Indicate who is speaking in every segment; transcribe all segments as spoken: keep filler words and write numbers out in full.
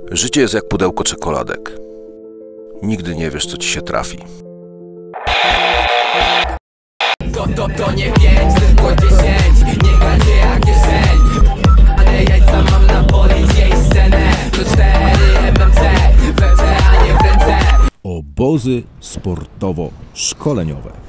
Speaker 1: Życie jest jak pudełko czekoladek. Nigdy nie wiesz, co ci się trafi.
Speaker 2: To, to, to nie pięć, tylko dziesięć. Nie gadzie jak kieszeń. Ale jajca mam na policję i scenę. To cztery M M C, w M C, a nie w ręce.
Speaker 1: Obozy sportowo-szkoleniowe.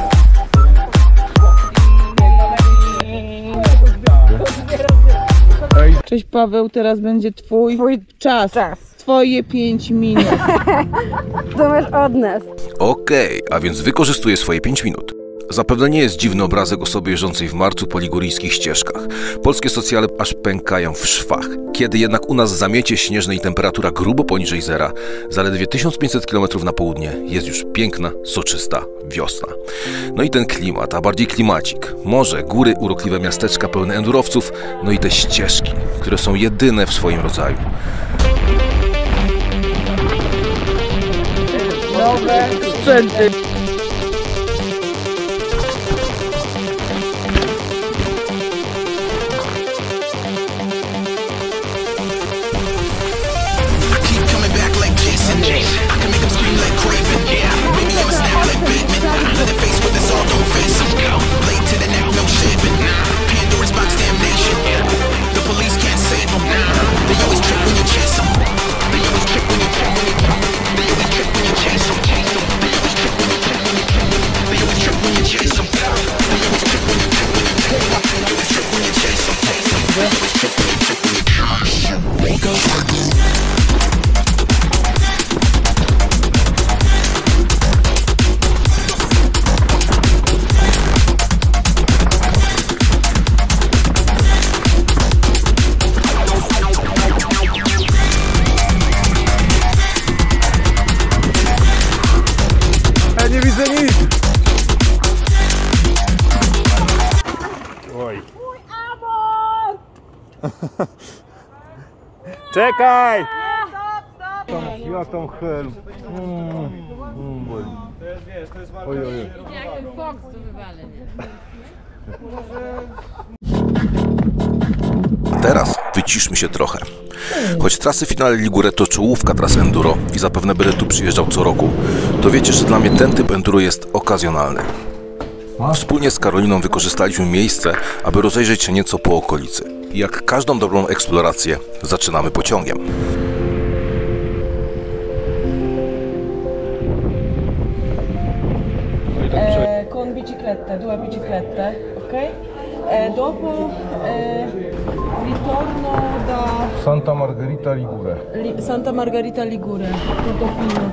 Speaker 3: Cześć Paweł, teraz będzie twój, twój czas. czas. Twoje pięć minut.
Speaker 4: To masz od nas.
Speaker 1: Okej, okay, a więc wykorzystuję swoje pięć minut. Zapewne nie jest dziwny obrazek osoby jeżdżącej w marcu po liguryjskich ścieżkach. Polskie socjale aż pękają w szwach. Kiedy jednak u nas zamiecie śnieżne i temperatura grubo poniżej zera, zaledwie tysiąc pięćset kilometrów na południe jest już piękna, soczysta wiosna. No i ten klimat, a bardziej klimacik. Morze, góry, urokliwe miasteczka pełne endurowców, no i te ścieżki, które są jedyne w swoim rodzaju.
Speaker 3: Nowe sprzęty.
Speaker 5: Nie widzę nic! Oj.
Speaker 4: Mój amor!
Speaker 5: Czekaj!
Speaker 4: Stop, stop!
Speaker 5: Ja tam helm. Mm, mm, boli. Oj, oj, oj.
Speaker 4: Jak ten Fox to wywalę.
Speaker 1: Teraz wyciszmy się trochę. Choć trasy finale Ligure to czołówka tras enduro i zapewne będę tu przyjeżdżał co roku, to wiecie, że dla mnie ten typ enduro jest okazjonalny. Wspólnie z Karoliną wykorzystaliśmy miejsce, aby rozejrzeć się nieco po okolicy. I jak każdą dobrą eksplorację, zaczynamy pociągiem.
Speaker 3: Eh, con biciclette, due biciclette, ok? Eh, dopo eh, ritorno da
Speaker 5: Santa Margherita Ligure.
Speaker 3: Li- Santa Margherita Ligure, Portofino.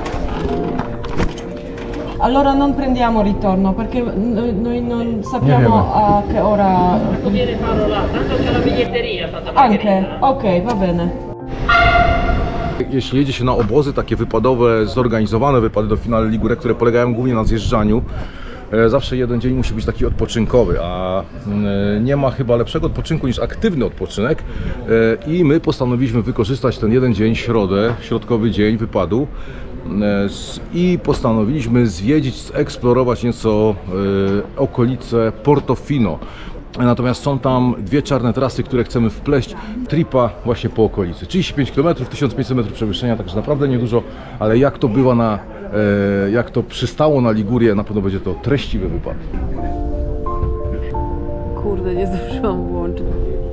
Speaker 3: Allora non prendiamo ritorno perché noi, noi non sappiamo a che ora.
Speaker 6: Conviene farlo là, tanto c'è la biglietteria Santa Margherita.
Speaker 3: Anche, ok, va bene.
Speaker 5: Jeśli jedzie się na obozy takie wypadowe, zorganizowane wypady do finale Ligure, które polegają głównie na zjeżdżaniu, zawsze jeden dzień musi być taki odpoczynkowy, a nie ma chyba lepszego odpoczynku niż aktywny odpoczynek i my postanowiliśmy wykorzystać ten jeden dzień, środę, środkowy dzień wypadu i postanowiliśmy zwiedzić, zeksplorować nieco okolice Portofino. Natomiast są tam dwie czarne trasy, które chcemy wpleść w tripa właśnie po okolicy. trzydzieści pięć kilometrów, tysiąc pięćset metrów przewyższenia, także naprawdę niedużo, ale jak to bywa na, e, jak to przystało na Ligurię, na pewno będzie to treściwy wypad.
Speaker 4: Kurde, nie zdążyłam włączyć.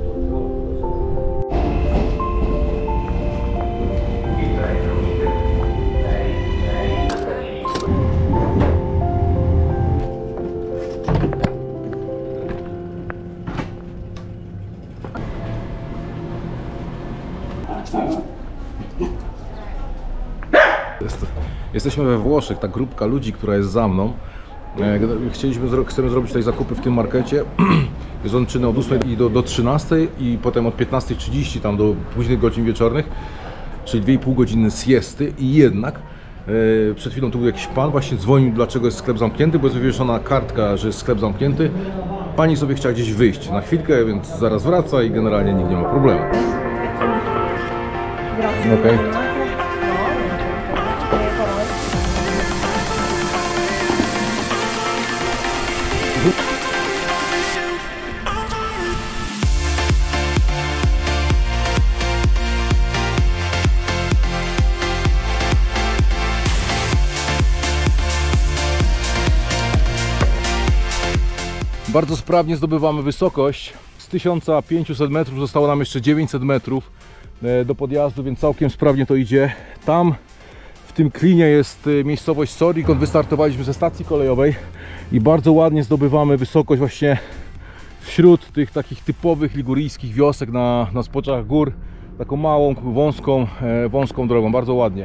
Speaker 5: Jest, jesteśmy we Włoszech, ta grupka ludzi, która jest za mną. Chcieliśmy, chcemy zrobić tutaj zakupy w tym markecie. Jest on czynny od ósmej do, do trzynastej i potem od piętnastej trzydzieści tam do późnych godzin wieczornych, czyli dwie i pół godziny siesty. I jednak e, przed chwilą tu był jakiś pan, właśnie dzwonił, dlaczego jest sklep zamknięty, bo jest wywieszona kartka, że jest sklep zamknięty. Pani sobie chciała gdzieś wyjść na chwilkę, więc zaraz wraca i generalnie nikt nie ma problemu. Okay. Bardzo sprawnie zdobywamy wysokość. Z tysiąca pięciuset metrów zostało nam jeszcze dziewięćset metrów do podjazdu, więc całkiem sprawnie to idzie. Tam w tym klinie jest miejscowość Sorik, odkąd wystartowaliśmy ze stacji kolejowej i bardzo ładnie zdobywamy wysokość właśnie wśród tych takich typowych liguryjskich wiosek na, na zboczach gór. Taką małą, wąską, wąską drogą, bardzo ładnie.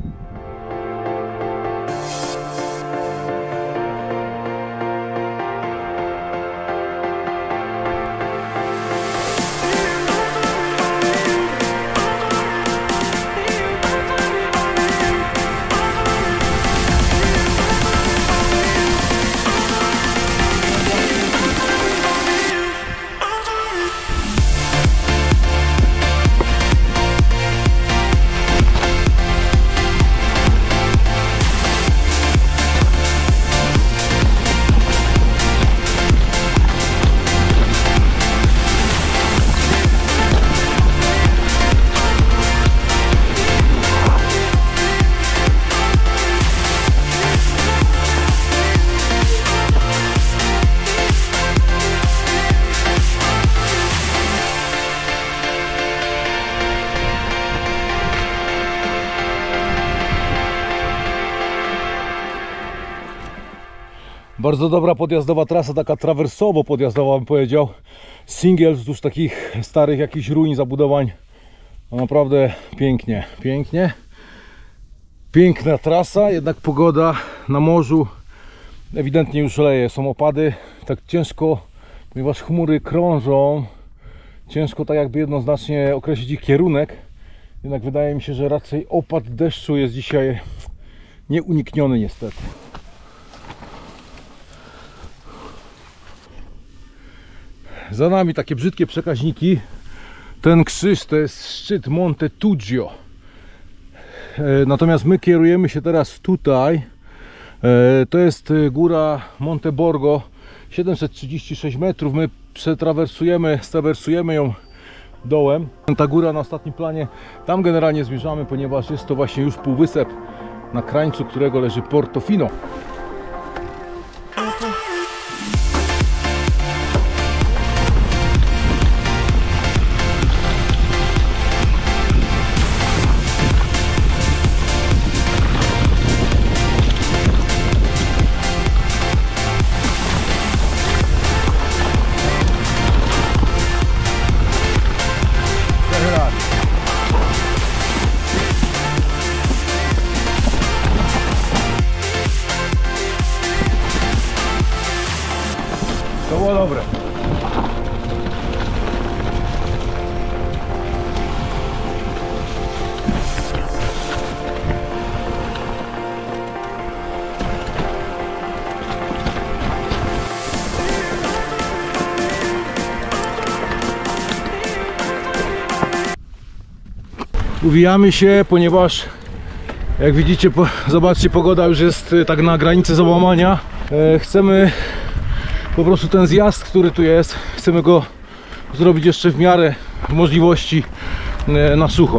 Speaker 5: Bardzo dobra podjazdowa trasa, taka trawersowo podjazdowa bym powiedział. Singiel wzdłuż takich starych jakichś ruin, zabudowań. No naprawdę pięknie, pięknie. Piękna trasa, jednak pogoda na morzu ewidentnie już leje. Są opady, tak ciężko, ponieważ chmury krążą. Ciężko tak jakby jednoznacznie określić ich kierunek. Jednak wydaje mi się, że raczej opad deszczu jest dzisiaj nieunikniony niestety. Za nami takie brzydkie przekaźniki. Ten krzyż to jest szczyt Monte Tuggio. Natomiast my kierujemy się teraz tutaj. To jest góra Monte Borgo, siedemset trzydzieści sześć metrów. My przetrawersujemy, strawersujemy ją dołem. Ta góra na ostatnim planie, tam generalnie zmierzamy, ponieważ jest to właśnie już półwysep, na krańcu którego leży Portofino. To było dobre. Uwijamy się, ponieważ jak widzicie, po, zobaczcie, pogoda już jest tak na granicy załamania. E, chcemy po prostu ten zjazd, który tu jest, chcemy go zrobić jeszcze w miarę możliwości e, na sucho.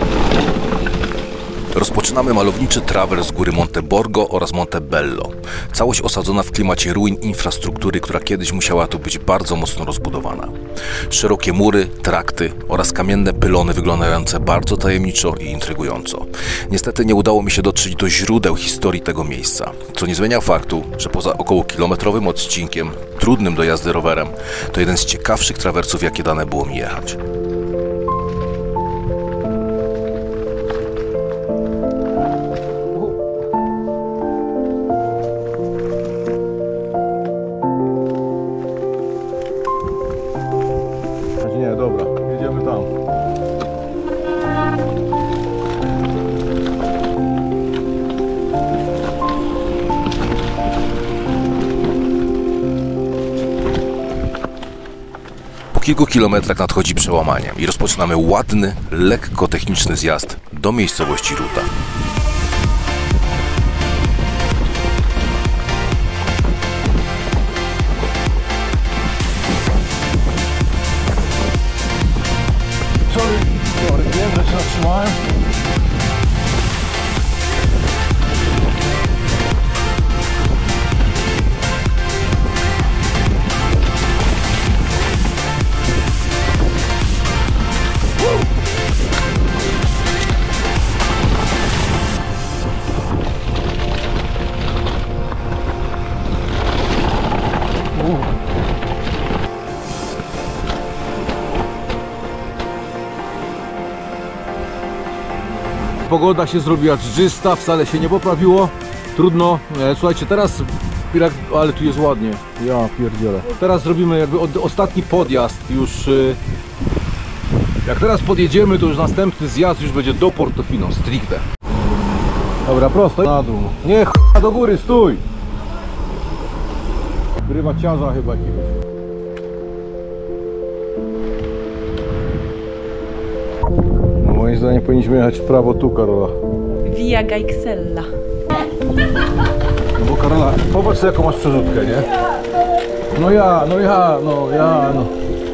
Speaker 1: Rozpoczynamy malowniczy trawers z góry Monte Borgo oraz Monte Bello. Całość osadzona w klimacie ruin infrastruktury, która kiedyś musiała tu być bardzo mocno rozbudowana. Szerokie mury, trakty oraz kamienne pylony wyglądające bardzo tajemniczo i intrygująco. Niestety nie udało mi się dotrzeć do źródeł historii tego miejsca, co nie zmienia faktu, że poza około kilometrowym odcinkiem, trudnym do jazdy rowerem, to jeden z ciekawszych trawersów, jakie dane było mi jechać.
Speaker 5: Nie, dobra, jedziemy tam.
Speaker 1: Po kilku kilometrach nadchodzi przełamanie i rozpoczynamy ładny, lekko techniczny zjazd do miejscowości Ruta.
Speaker 5: Sorry, sorry, wiem, że się zatrzymałem. pogoda się zrobiła dżdżysta, wcale się nie poprawiło. Trudno. Słuchajcie, teraz... Ale tu jest ładnie. Ja pierdzielę. Teraz zrobimy jakby od, ostatni podjazd. Już... Jak teraz podjedziemy, to już następny zjazd już będzie do Portofino, stricte. Dobra, prosto na dół. Nie ch**a do góry, stój! Grywa ciarza chyba jakiegoś. No moim zdaniem powinniśmy jechać w prawo tu, Karola.
Speaker 3: Via Gaixella.
Speaker 5: No bo Karola, popatrz sobie, jaką masz przerzutkę, nie? No ja, no ja, no ja, no.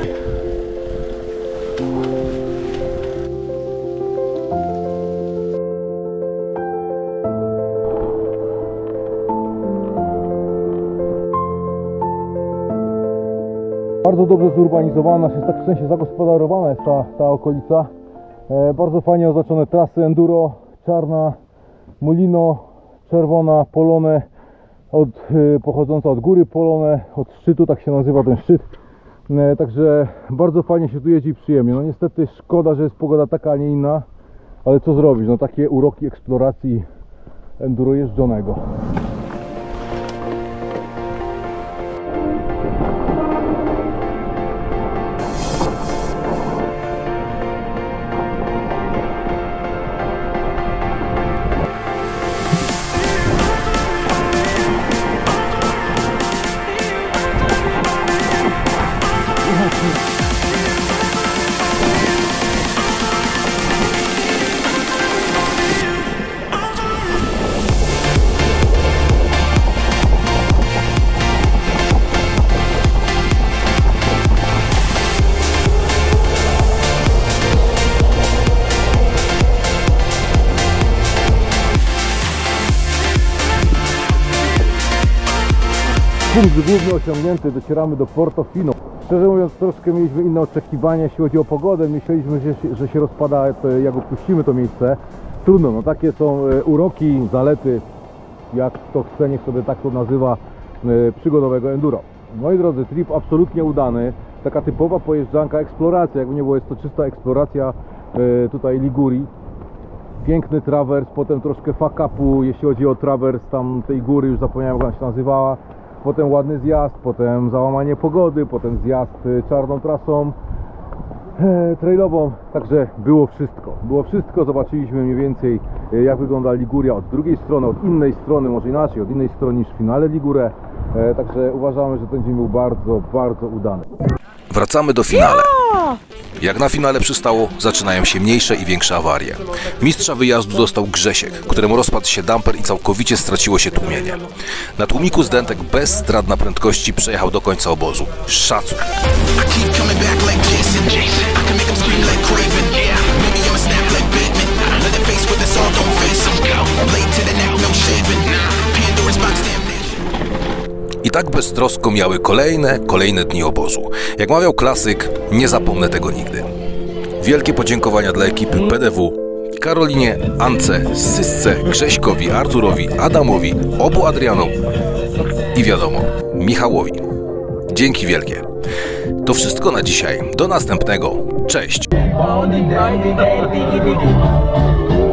Speaker 5: Bardzo dobrze zurbanizowana, jest tak w sensie zagospodarowana jest ta, ta okolica. E, bardzo fajnie oznaczone trasy enduro, czarna, Molino, czerwona, Polone, od, e, pochodząca od góry Polone, od szczytu, tak się nazywa ten szczyt. E, także bardzo fajnie się tu jeździ i przyjemnie. No niestety szkoda, że jest pogoda taka, a nie inna, ale co zrobić, no takie uroki eksploracji enduro jeżdżonego. Punkt główny osiągnięty, docieramy do Portofino. Szczerze mówiąc, troszkę mieliśmy inne oczekiwania, jeśli chodzi o pogodę. Myśleliśmy, że się, że się rozpada, to jak opuścimy to miejsce. Trudno, no takie są uroki, zalety, jak to chce, niech sobie tak to nazywa, przygodowego enduro. Moi drodzy, trip absolutnie udany. Taka typowa pojeżdżanka, eksploracja, jakby nie było, jest to czysta eksploracja tutaj Ligurii. Piękny trawers, potem troszkę fuck-upu, jeśli chodzi o trawers tam tej góry, już zapomniałem, jak ona się nazywała. Potem ładny zjazd, potem załamanie pogody, potem zjazd czarną trasą e, trailową. Także było wszystko. Było wszystko, zobaczyliśmy mniej więcej, jak wygląda Liguria od drugiej strony, od innej strony, może inaczej, od innej strony niż w finale Ligure. E, także uważamy, że ten dzień był bardzo, bardzo udany.
Speaker 1: Wracamy do finale. Jak na finale przystało, zaczynają się mniejsze i większe awarie. Mistrza wyjazdu dostał Grzesiek, któremu rozpadł się damper i całkowicie straciło się tłumienie. Na tłumiku zdętek bez strat na prędkości przejechał do końca obozu. Szacun. I tak beztrosko miały kolejne, kolejne dni obozu. Jak mawiał klasyk, nie zapomnę tego nigdy. Wielkie podziękowania dla ekipy P D W, Karolinie, Ance, Sysce, Grześkowi, Arturowi, Adamowi, obu Adrianom i wiadomo, Michałowi. Dzięki wielkie. To wszystko na dzisiaj. Do następnego. Cześć!